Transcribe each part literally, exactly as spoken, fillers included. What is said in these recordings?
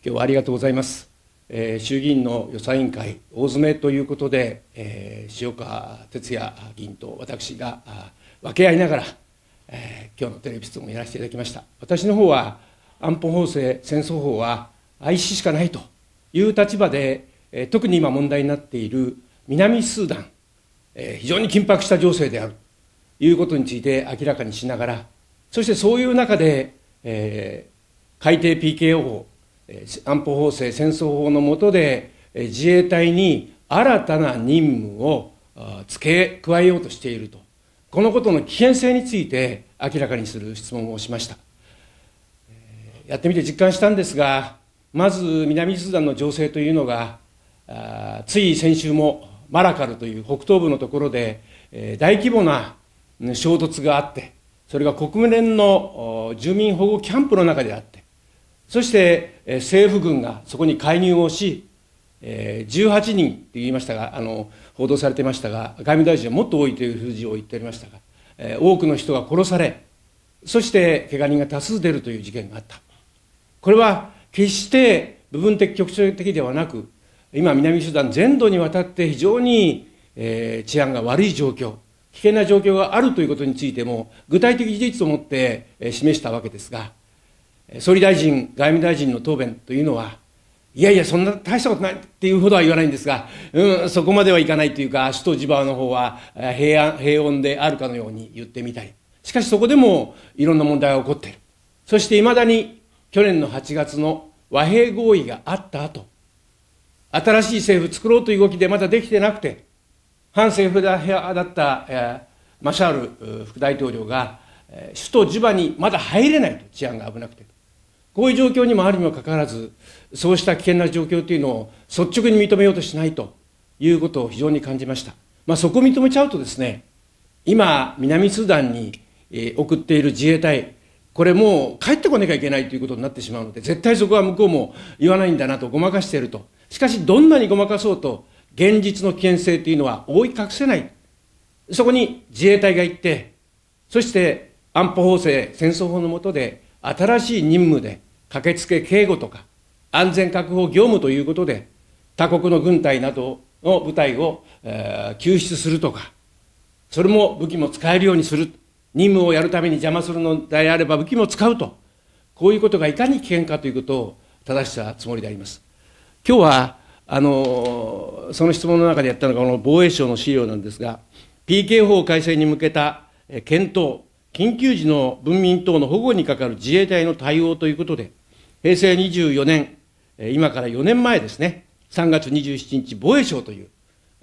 今日はありがとうございます。えー、衆議院の予算委員会大詰めということで、えー、塩川鉄也議員と私が分け合いながら、えー、今日のテレビ質問をやらせていただきました。私の方は安保法制、戦争法は愛ししかないという立場で、えー、特に今問題になっている南スーダン、えー、非常に緊迫した情勢であるということについて明らかにしながら、そしてそういう中で、えー、改定 ピーケーオー 法、安保法制、戦争法の下で自衛隊に新たな任務を付け加えようとしていると、このことの危険性について明らかにする質問をしました。やってみて実感したんですが、まず南スーダンの情勢というのが、つい先週もマラカルという北東部のところで大規模な衝突があって、それが国連の住民保護キャンプの中であって、そして政府軍がそこに介入をし、じゅうはちにんと言いましたが、あの報道されていましたが、外務大臣はもっと多いという数字を言っておりましたが、多くの人が殺され、そして怪我人が多数出るという事件があった。これは決して部分的、局所的ではなく、今、南スーダン全土にわたって非常に治安が悪い状況、危険な状況があるということについても、具体的事実をもって示したわけですが、総理大臣、外務大臣の答弁というのは、いやいや、そんな大したことないっていうほどは言わないんですが、うん、そこまではいかないというか、首都ジバウの方は平安、平穏であるかのように言ってみたり、しかしそこでもいろんな問題が起こっている。そしていまだに去年のはちがつの和平合意があった後、新しい政府作ろうという動きでまだできてなくて、反政府派だった、えー、マシャール副大統領が、えー、首都ジュバにまだ入れないと、治安が危なくて。こういう状況にもあるにもかかわらず、そうした危険な状況というのを率直に認めようとしないということを非常に感じました。まあ、そこを認めちゃうとですね、今、南スーダンに、えー、送っている自衛隊、これもう帰ってこなきゃいけないということになってしまうので、絶対そこは向こうも言わないんだなとごまかしていると。しかし、どんなにごまかそうと、現実の危険性というのは覆い隠せない。そこに自衛隊が行って、そして安保法制、戦争法の下で、新しい任務で、駆けつけ警護とか安全確保業務ということで他国の軍隊などの部隊を、えー、救出するとか、それも武器も使えるようにする、任務をやるために邪魔するのであれば武器も使うと、こういうことがいかに危険かということを正したつもりであります。今日はあのその質問の中でやったのがこの防衛省の資料なんですが、 ピーケー 法改正に向けた検討、緊急時の文民等の保護にかかる自衛隊の対応ということで、へいせいにじゅうよねん、今からよねんまえですね、さんがつにじゅうしちにち、防衛省という、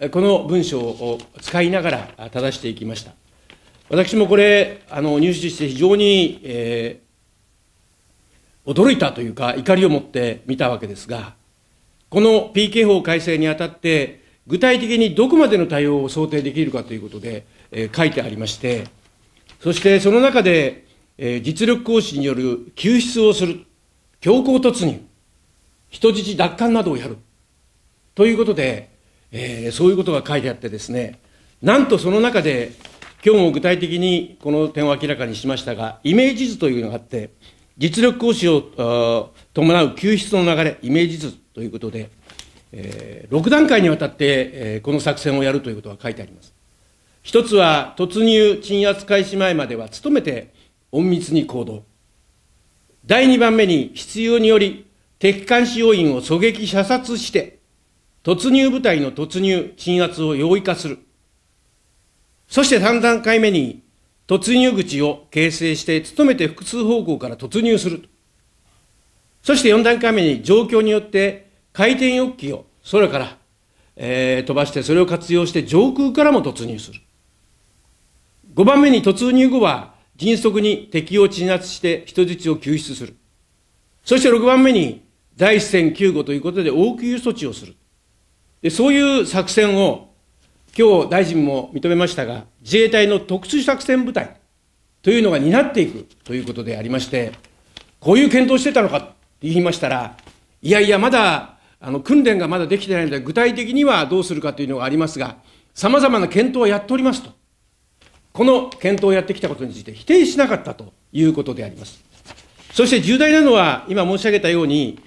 この文章を使いながら正していきました。私もこれ、あの入手して非常に、えー、驚いたというか、怒りを持って見たわけですが、この ピーケー 法改正にあたって、具体的にどこまでの対応を想定できるかということで、えー、書いてありまして、そしてその中で、えー、実力行使による救出をする、強行突入、人質奪還などをやるということで、えー、そういうことが書いてあってですね、なんとその中で、今日も具体的にこの点を明らかにしましたが、イメージ図というのがあって、実力行使を伴う救出の流れ、イメージ図ということで、えー、ろくだんかいにわたって、えー、この作戦をやるということが書いてあります。一つは、突入、鎮圧開始前までは努めて隠密に行動。第二番目に、必要により敵監視要員を狙撃射殺して、突入部隊の突入、鎮圧を容易化する。そしてさんだんかいめに、突入口を形成して、努めて複数方向から突入する。そしてよんだんかいめに、状況によって回転翼機を空から、えー、飛ばして、それを活用して上空からも突入する。ごばんめに突入後は、迅速に敵を鎮圧して人質を救出する。そしてろくばんめに第一線救護ということで応急措置をする。で、そういう作戦を今日大臣も認めましたが、自衛隊の特殊作戦部隊というのが担っていくということでありまして、こういう検討してたのかと言いましたら、いやいやまだあの訓練がまだできてないので具体的にはどうするかというのがありますが、さまざまな検討をやっておりますと。この検討をやってきたことについて否定しなかったということであります。そして重大なのは、今申し上げたように、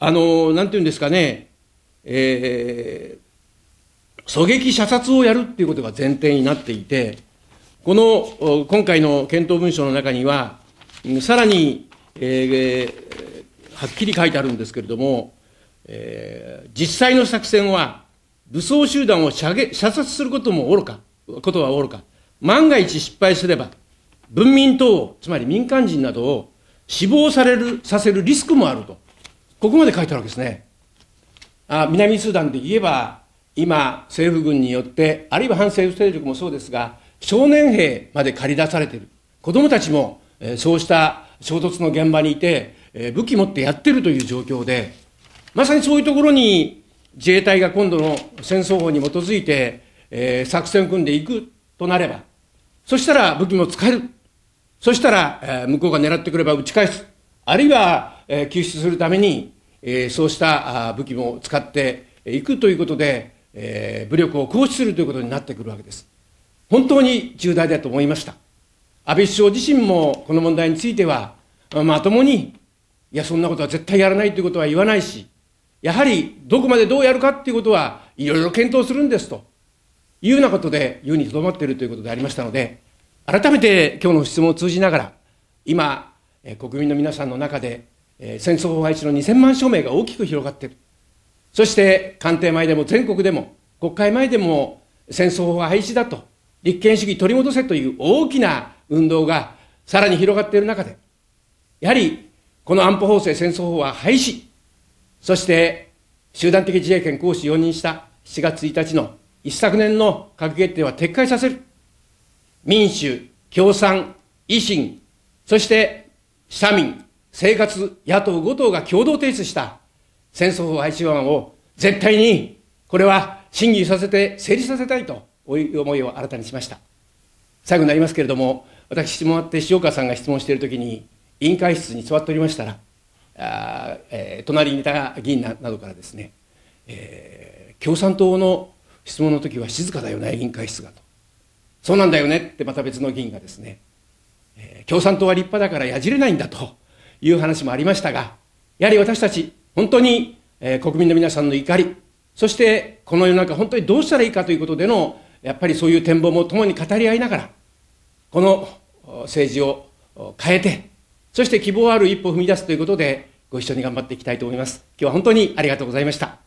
あの、なんていうんですかね、えー、狙撃射殺をやるっていうことが前提になっていて、この今回の検討文書の中には、さらに、えー、はっきり書いてあるんですけれども、えー、実際の作戦は、武装集団を射撃射殺することも愚か、ことは愚か、万が一失敗すれば、文民等を、つまり民間人などを死亡されるさせるリスクもあると、ここまで書いてあるわけですね。あ南スーダンで言えば、今、政府軍によって、あるいは反政府勢力もそうですが、少年兵まで駆り出されている、子どもたちも、えー、そうした衝突の現場にいて、えー、武器持ってやってるという状況で、まさにそういうところに自衛隊が今度の戦争法に基づいて、えー、作戦を組んでいくとなれば、そしたら武器も使える、そしたら、えー、向こうが狙ってくれば撃ち返す、あるいは、えー、救出するために、えー、そうしたあ武器も使っていくということで、えー、武力を行使するということになってくるわけです。本当に重大だと思いました。安倍首相自身もこの問題については、まともに、いや、そんなことは絶対やらないということは言わないし、やはりどこまでどうやるかということはいろいろ検討するんですというようなことで言うにとどまっているということでありましたので、改めて今日の質問を通じながら、今、国民の皆さんの中で、戦争法廃止のにせんまん署名が大きく広がっている。そして官邸前でも全国でも国会前でも戦争法廃止だと、立憲主義取り戻せという大きな運動がさらに広がっている中で、やはりこの安保法制戦争法は廃止、そして集団的自衛権行使容認したしちがつついたちの一昨年の閣議決定は撤回させる。民主、共産、維新、そして社民、生活、野党ご党が共同提出した戦争法廃止法案を絶対にこれは審議させて成立させたいという思いを新たにしました。最後になりますけれども、私質問あって塩川さんが質問しているときに委員会室に座っておりましたら、あ、えー、隣にいた議員などからですね、えー、共産党の質問のときは静かだよね、委員会室がと。そうなんだよねってまた別の議員がですね、えー、共産党は立派だからやじれないんだという話もありましたが、やはり私たち本当に、えー、国民の皆さんの怒り、そしてこの世の中本当にどうしたらいいかということでのやっぱりそういう展望もともに語り合いながら、この政治を変えて、そして希望ある一歩を踏み出すということでご一緒に頑張っていきたいと思います。今日は本当にありがとうございました。